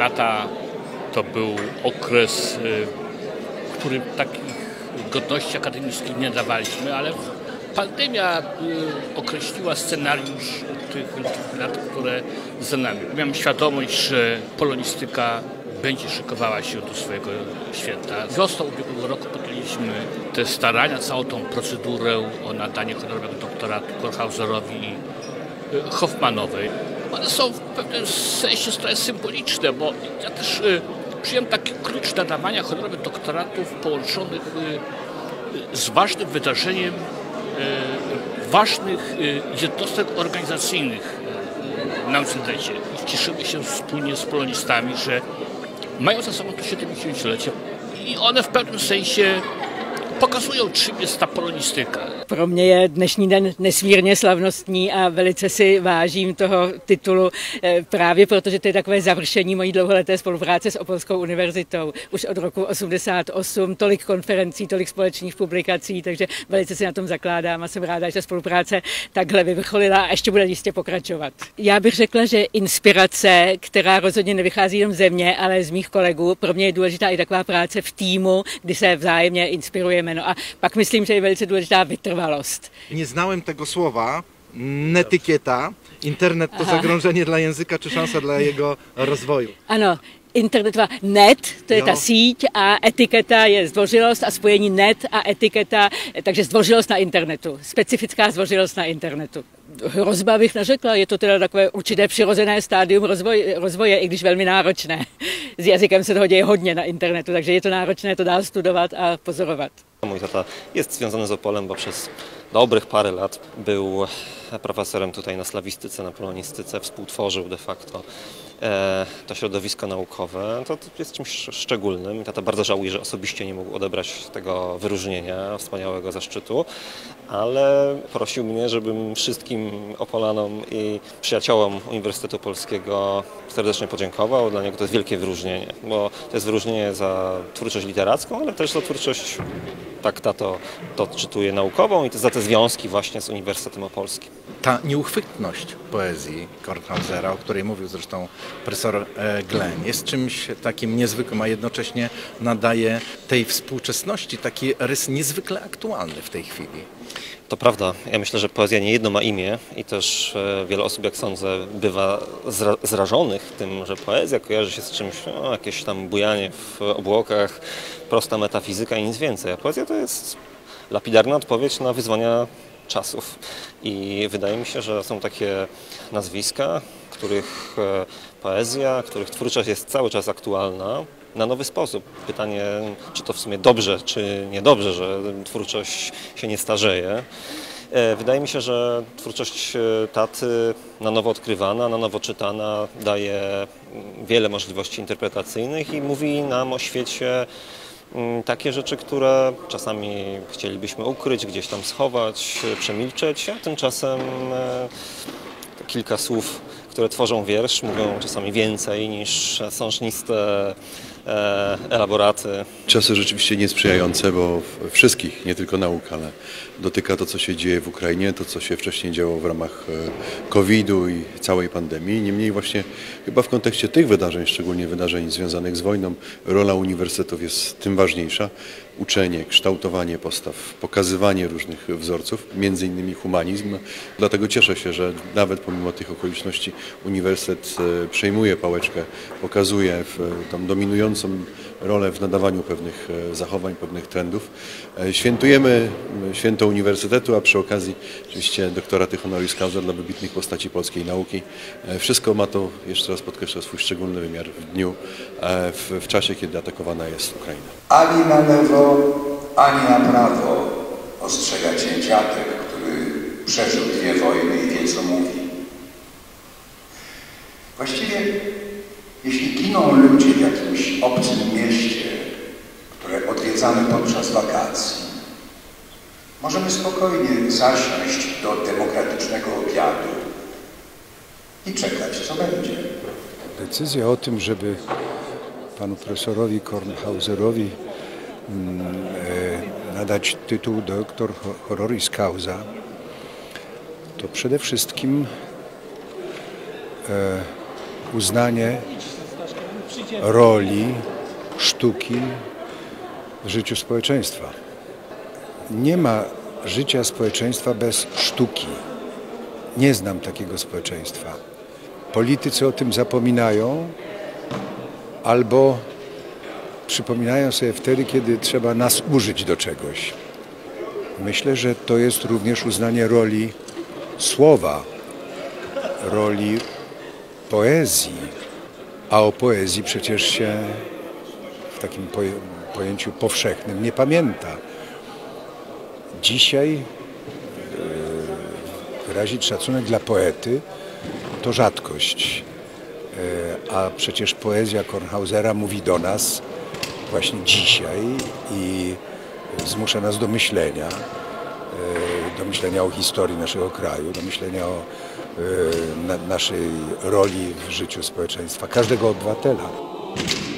lata to był okres, w którym takich godności akademickich nie dawaliśmy, ale pandemia określiła scenariusz tych lat, które za nami. Miałem świadomość, że polonistyka będzie szykowała się do swojego święta. Wiosną ubiegłego roku podjęliśmy te starania, całą tą procedurę o nadanie honorowego doktoratu Kornhauserowi i Hoffmannowej. One są w pewnym sensie trochę symboliczne, bo ja też przyjąłem taki klucz nadawania honorowych doktoratów połączonych z ważnym wydarzeniem ważnych jednostek organizacyjnych na uniwersytecie. I cieszymy się wspólnie z polonistami, że mają za sobą to 70-lecie i one w pewnym sensie pokazują, czym jest ta polonistyka. Pro mě je dnešní den nesmírně slavnostní a velice si vážím toho titulu právě protože to je takové završení mojí dlouholeté spolupráce s Opolskou univerzitou. Už od roku 88, tolik konferencí, tolik společných publikací, takže velice si na tom zakládám a jsem ráda, že ta spolupráce takhle vyvrcholila a ještě bude jistě pokračovat. Já bych řekla, že inspirace, která rozhodně nevychází jenom ze mě, ale z mých kolegů, pro mě je důležitá i taková práce v týmu, kdy se vzájemně inspirujeme. No a pak myslím, že je velice důležitá vytrvalost. Nie znałem tego słowa, netykieta. Internet to zagrożenie dla języka czy szansa dla jego rozwoju? Ano, internetová net, to je ta síť a etiketa je zdvořilost a spojení net a etiketa, takže zdvořilost na internetu, specifická zdvořilost na internetu. Hrozba bych neřekla, je to teda takové určité přirozené stádium rozvoje, i když velmi náročné. S jazykem se toho děje hodně na internetu, takže je to náročné to dál studovat a pozorovat. Mój tata jest związany z Opolem, bo przez dobrych parę lat był profesorem tutaj na slawistyce, na polonistyce, współtworzył de facto to środowisko naukowe. To jest czymś szczególnym. Tata bardzo żałuje, że osobiście nie mógł odebrać tego wyróżnienia, wspaniałego zaszczytu, ale prosił mnie, żebym wszystkim Opolanom i przyjaciołom Uniwersytetu Polskiego serdecznie podziękował. Dla niego to jest wielkie wyróżnienie, bo to jest wyróżnienie za twórczość literacką, ale też za twórczość, tak tato to czytuje, naukową i za te związki właśnie z Uniwersytetem Opolskim. Ta nieuchwytność poezji Kornhausera, o której mówił zresztą profesor Glen, jest czymś takim niezwykłym, a jednocześnie nadaje tej współczesności taki rys niezwykle aktualny w tej chwili. To prawda. Ja myślę, że poezja nie jedno ma imię i też wiele osób, jak sądzę, bywa zrażonych tym, że poezja kojarzy się z czymś, jakieś tam bujanie w obłokach, prosta metafizyka i nic więcej. A poezja to jest lapidarna odpowiedź na wyzwania czasów. I wydaje mi się, że są takie nazwiska, których poezja, których twórczość jest cały czas aktualna, na nowy sposób. Pytanie, czy to w sumie dobrze, czy niedobrze, że twórczość się nie starzeje. Wydaje mi się, że twórczość taty na nowo odkrywana, na nowo czytana daje wiele możliwości interpretacyjnych i mówi nam o świecie takie rzeczy, które czasami chcielibyśmy ukryć, gdzieś tam schować, przemilczeć, a tymczasem kilka słów, które tworzą wiersz, mówią czasami więcej niż sążniste elaboraty. Czasy rzeczywiście niesprzyjające, bo wszystkich, nie tylko nauk, ale dotyka to, co się dzieje w Ukrainie, to, co się wcześniej działo w ramach COVID-u i całej pandemii. Niemniej właśnie chyba w kontekście tych wydarzeń, szczególnie wydarzeń związanych z wojną, rola uniwersytetów jest tym ważniejsza. Uczenie, kształtowanie postaw, pokazywanie różnych wzorców, między innymi humanizm. Dlatego cieszę się, że nawet pomimo tych okoliczności uniwersytet przejmuje pałeczkę, pokazuje tą dominującą rolę w nadawaniu pewnych zachowań, pewnych trendów. Świętujemy święto uniwersytetu, a przy okazji oczywiście doktoraty honoris causa dla wybitnych postaci polskiej nauki. Wszystko ma to, jeszcze raz podkreślę, swój szczególny wymiar w dniu, w czasie, kiedy atakowana jest Ukraina. Ani na lewo, ani na prawo ostrzega cię dziadek, który przeżył 2 wojny i wie, co mówi. Właściwie, jeśli giną ludzie w jakimś obcym mieście, które odwiedzamy podczas wakacji, możemy spokojnie zasiąść do demokratycznego obiadu i czekać, co będzie. Decyzja o tym, żeby panu profesorowi Kornhauserowi nadać tytuł doktor honoris causa, to przede wszystkim uznanie roli sztuki w życiu społeczeństwa. Nie ma życia społeczeństwa bez sztuki. Nie znam takiego społeczeństwa. Politycy o tym zapominają albo przypominają sobie wtedy, kiedy trzeba nas użyć do czegoś. Myślę, że to jest również uznanie roli słowa, roli poezji, a o poezji przecież się w takim pojęciu powszechnym nie pamięta. Dzisiaj wyrazić szacunek dla poety to rzadkość, a przecież poezja Kornhausera mówi do nas właśnie dzisiaj i zmusza nas do myślenia o historii naszego kraju, do myślenia o naszej roli w życiu społeczeństwa, każdego obywatela.